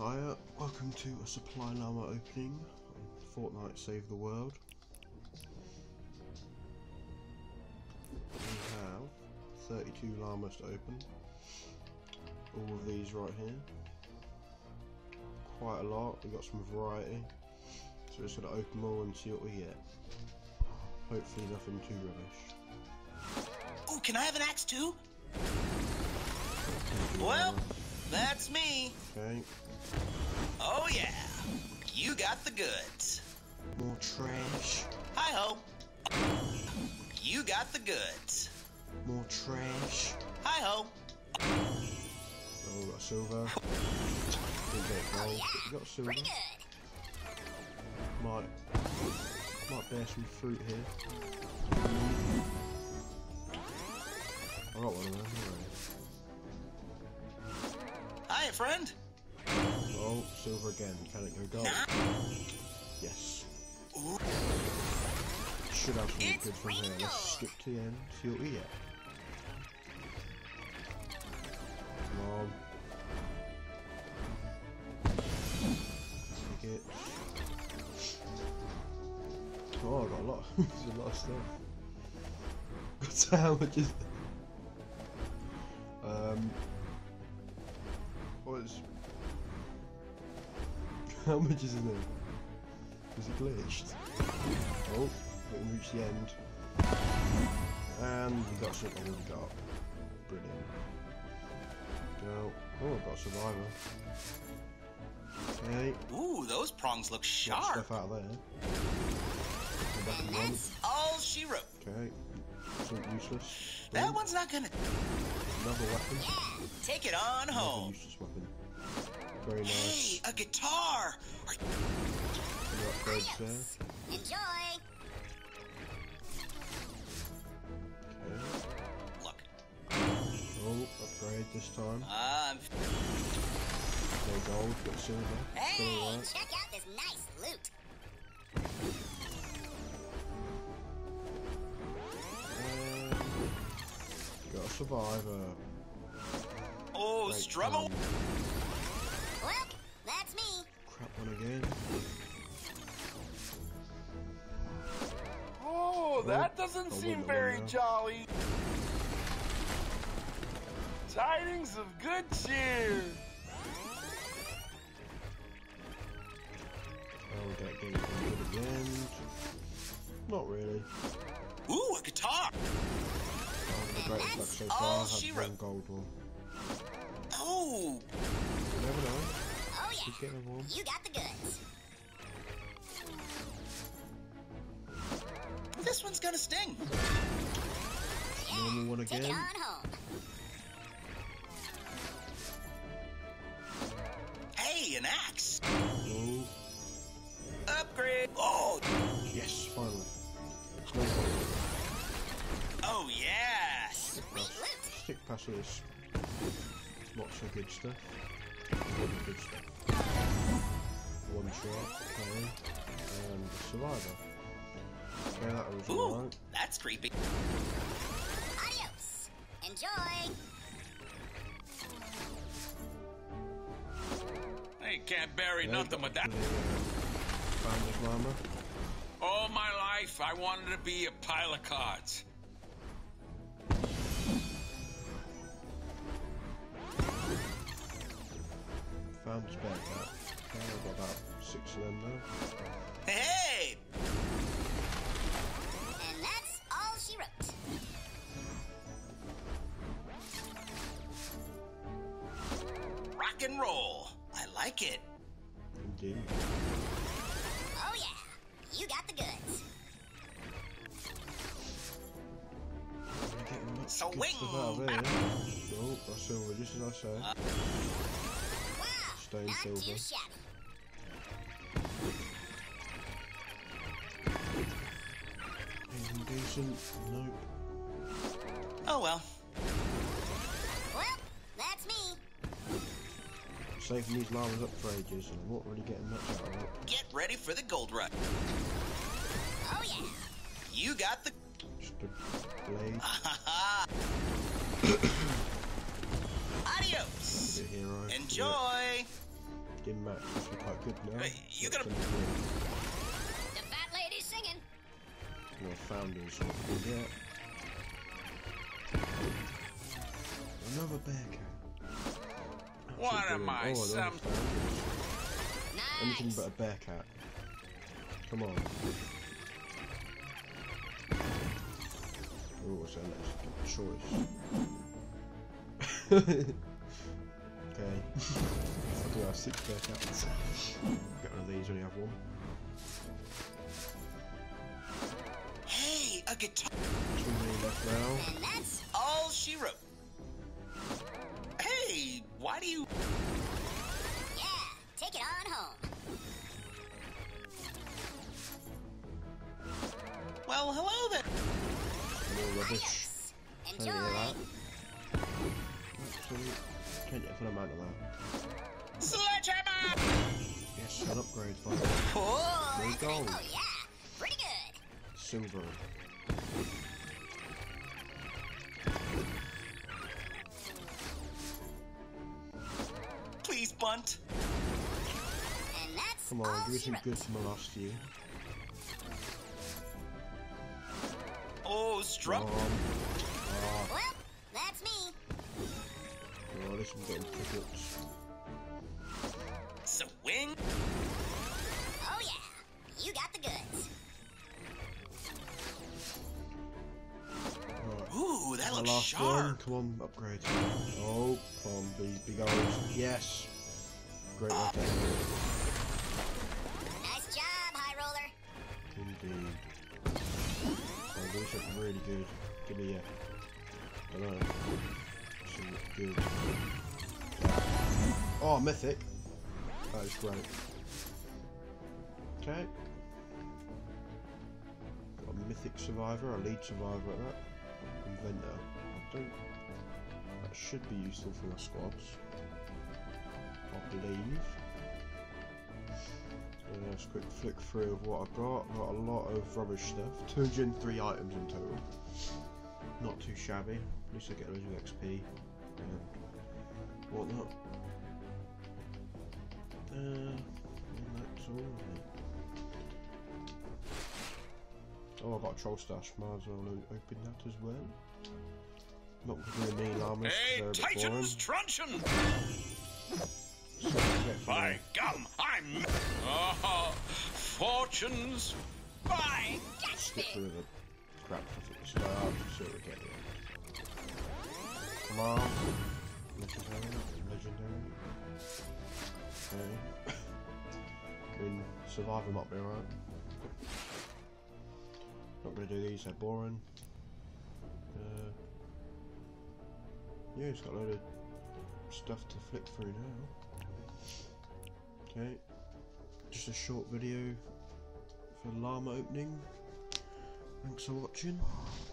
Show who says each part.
Speaker 1: Hiya, welcome to a supply llama opening on Fortnite Save the World. We have 32 llamas to open. All of these right here. Quite a lot, we've got some variety. So we're just going to open them all and see what we get. Hopefully nothing too rubbish.
Speaker 2: Oh, can I have an axe too? Well, that's me.
Speaker 1: Okay.
Speaker 2: Oh yeah, you got the goods.
Speaker 1: More trash.
Speaker 2: Hi-ho. You got the goods.
Speaker 1: More trash.
Speaker 2: Hi-ho.
Speaker 1: Oh, we got silver. Didn't get gold, but we got silver.
Speaker 2: Pretty good.
Speaker 1: Might bear some fruit here. I got one of them, alright.
Speaker 2: Hiya, friend.
Speaker 1: Oh, silver again. Can it go gold? Yes.
Speaker 2: Ooh.
Speaker 1: Should have something
Speaker 2: It's
Speaker 1: good from here. Let's skip to the end, see what we get. Come on. Take it. Oh, I got a lot. There's a lot of stuff. What's how much is what is how much is in there? Is it glitched? Oh, we can reach the end. And we got something we got. Brilliant. Now, oh, I've got a survivor. Okay.
Speaker 2: Ooh, those prongs look
Speaker 1: Got
Speaker 2: sharp.
Speaker 1: stuff out of there.
Speaker 2: And that's all she wrote.
Speaker 1: Okay. Something useless.
Speaker 2: That one's not gonna...
Speaker 1: Another weapon.
Speaker 2: Yeah, take it on
Speaker 1: Another
Speaker 2: home.
Speaker 1: useless weapon. Very nice.
Speaker 2: Hey, a guitar.
Speaker 1: Any upgrades there?
Speaker 3: Enjoy.
Speaker 1: Okay.
Speaker 2: Look.
Speaker 1: Oh, upgrade this time. No gold, but silver.
Speaker 3: Hey,
Speaker 1: Still alright.
Speaker 3: check out this nice loot.
Speaker 1: Got a survivor.
Speaker 2: Oh,
Speaker 1: Great
Speaker 2: struggle.
Speaker 1: time.
Speaker 3: Well, that's me.
Speaker 1: Crap one again.
Speaker 4: Oh, that doesn't
Speaker 1: I
Speaker 4: seem
Speaker 1: wouldn't
Speaker 4: very
Speaker 1: know.
Speaker 4: jolly. Tidings of good cheer.
Speaker 1: Oh, we don't get it good at the end. Not really.
Speaker 2: Ooh, a guitar.
Speaker 1: The greatest luck so
Speaker 2: all
Speaker 1: far,
Speaker 2: she
Speaker 1: I had one
Speaker 2: wrote.
Speaker 1: gold one.
Speaker 2: Oh,
Speaker 1: You never know.
Speaker 3: Oh
Speaker 1: Keep
Speaker 3: yeah,
Speaker 1: getting one.
Speaker 3: you got the goods.
Speaker 2: this one's gonna sting.
Speaker 1: Normal one
Speaker 3: Take it
Speaker 1: again.
Speaker 3: on home.
Speaker 2: Hey, an axe.
Speaker 1: Oh,
Speaker 2: Upgrade. Oh,
Speaker 1: yes, finally.
Speaker 2: oh yes.
Speaker 3: Sweet loot.
Speaker 1: Stick past this. Not so good stuff. Really good stuff. One shot, okay. And survivor. Okay, that was
Speaker 2: Ooh,
Speaker 1: alright.
Speaker 2: that's creepy.
Speaker 3: Adios. Enjoy.
Speaker 4: They can't bury
Speaker 1: Yeah,
Speaker 4: nothing with that.
Speaker 1: Found llama.
Speaker 4: All my life, I wanted to be a pile of cards.
Speaker 1: Found a spare cat. Okay, I've got about 6 of them now.
Speaker 2: Hey,
Speaker 3: And that's all she wrote.
Speaker 2: rock and roll. I like it.
Speaker 1: Indeed.
Speaker 3: Oh yeah, you got the goods.
Speaker 1: We're getting much
Speaker 2: So
Speaker 1: good
Speaker 2: wing.
Speaker 1: stuff out of here. Oh, that's silver, just as I say.
Speaker 3: Wow,
Speaker 1: Stone
Speaker 3: not
Speaker 1: silver.
Speaker 3: too shabby.
Speaker 1: Anything decent? Nope.
Speaker 2: Oh well.
Speaker 3: Well, that's me.
Speaker 1: Saving these llamas up for ages and I'm not really getting much out of it.
Speaker 2: Get ready for the gold rush.
Speaker 3: Oh yeah.
Speaker 2: You got the.
Speaker 1: Just a blade.
Speaker 2: Adios.
Speaker 1: Be a hero.
Speaker 2: Enjoy.
Speaker 1: Dim max must be quite good now.
Speaker 2: Hey, you gotta-
Speaker 3: The fat lady's singing.
Speaker 1: More founders. Yeah. Another bear cat.
Speaker 4: What am I,
Speaker 1: another
Speaker 4: some...
Speaker 1: founders. Anything
Speaker 3: Nice.
Speaker 1: but a bear cat. Come on. Oh, what's that next choice? Okay. I do have 6 bear cats. Get one of these, only have one.
Speaker 2: Hey, a guitar.
Speaker 1: 2 more left now.
Speaker 3: And that's
Speaker 2: All she wrote. Hey, why do you...
Speaker 3: yeah. Take it on home.
Speaker 2: Well, hello there.
Speaker 1: More rubbish.
Speaker 3: Yes.
Speaker 1: Can't
Speaker 3: Enjoy.
Speaker 1: get that. Absolutely. Can't get a full amount of that.
Speaker 2: Sledgehammer!
Speaker 1: Yes, an upgrade for
Speaker 2: Oh,
Speaker 1: no gold.
Speaker 3: Oh yeah. Pretty good.
Speaker 1: Silver.
Speaker 2: please bunt.
Speaker 3: And that's
Speaker 1: Come on,
Speaker 3: all
Speaker 1: give me
Speaker 3: she
Speaker 1: some
Speaker 3: wrote.
Speaker 1: good from the last few.
Speaker 2: Oh, Strump.
Speaker 1: Oh,
Speaker 3: Well, that's me.
Speaker 1: oh, this one's getting tickets.
Speaker 2: Swing.
Speaker 3: Oh yeah. You got the goods.
Speaker 1: Right.
Speaker 2: Ooh, that
Speaker 1: The
Speaker 2: looks
Speaker 1: last
Speaker 2: sharp.
Speaker 1: one, come on, upgrade. Oh, come on, be gold. Yes! Great work.
Speaker 3: Nice job, High Roller.
Speaker 1: Indeed. Oh, these look really good. Give me a... I don't know. This look good. Oh, Mythic! That is great. Okay. Got a Mythic Survivor, a Lead Survivor at that. Inventor. I don't... That should be useful for my squads. I believe. Let's quick flick through of what I've got. I've got a lot of rubbish stuff. 203 items in total. Not too shabby. At least I get loads of XP and whatnot. And that's all. Oh, I got a troll stash. Might as well open that as well. Not going to do any llamas.
Speaker 4: Hey,
Speaker 1: They're a bit boring.
Speaker 4: Titans truncheon!
Speaker 1: So I get for
Speaker 4: By gum, I'm... Oh, fortunes!
Speaker 2: Bye.
Speaker 1: skip through the crap stuff at the start, so we get it. Come on. Legendary. Okay. I mean, survivor might be alright. Not gonna do these, they're boring. Yeah, it's got a load of stuff to flick through now. Okay. Just a short video for llama opening. Thanks for watching.